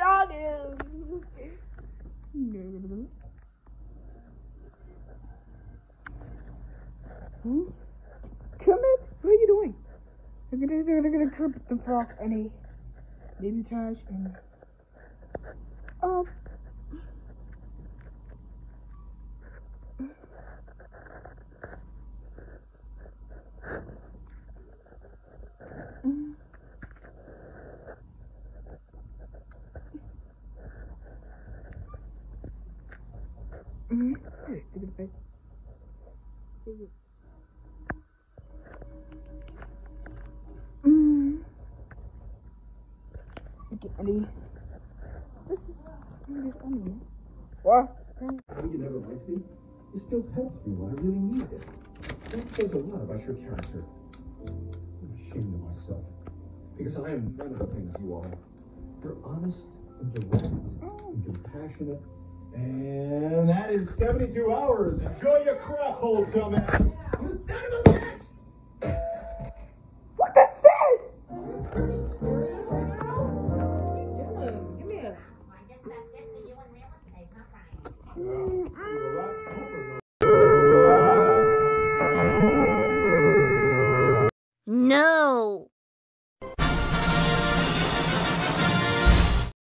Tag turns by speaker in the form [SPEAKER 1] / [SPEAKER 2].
[SPEAKER 1] jogging. Kermit, what are you doing? They're gonna Kermit the Frog and a baby Taj and Eddie. This is Emily. What?
[SPEAKER 2] Though you never liked me, you still helped me when I really needed it. That says a lot about your character. I'm ashamed of myself, because I am none of the things you are. You're honest and direct and compassionate. And that is 72 hours. Enjoy your crap hole, dumbass. You son of a bitch!
[SPEAKER 1] What the says?
[SPEAKER 3] Give me a. I guess that's it for you and Real Estate, huh, Brian?